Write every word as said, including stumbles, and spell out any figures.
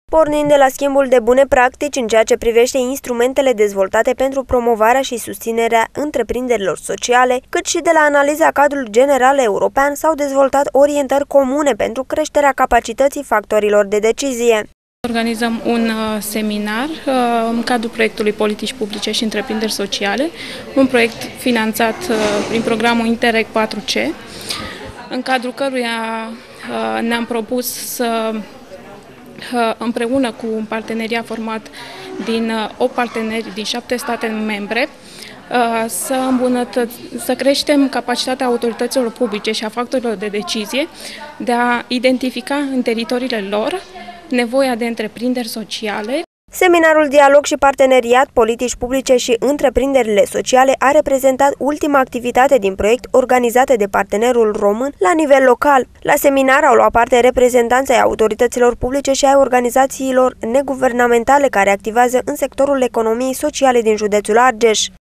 Pornind de la schimbul de bune practici în ceea ce privește instrumentele dezvoltate pentru promovarea și susținerea întreprinderilor sociale, cât și de la analiza cadrului general european, s-au dezvoltat orientări comune pentru creșterea capacității factorilor de decizie. Organizăm un seminar în cadrul proiectului Politici Publice și Întreprinderi Sociale, un proiect finanțat prin programul Interreg patru C, în cadrul căruia ne-am propus să împreună cu un parteneriat format din opt parteneri din șapte state membre, să îmbunătăț să creștem capacitatea autorităților publice și a factorilor de decizie de a identifica în teritoriile lor nevoia de întreprinderi sociale. Seminarul Dialog și Parteneriat, Politici Publice și Întreprinderile Sociale a reprezentat ultima activitate din proiect organizată de partenerul român la nivel local. La seminar au luat parte reprezentanții ai autorităților publice și ai organizațiilor neguvernamentale care activează în sectorul economiei sociale din județul Argeș.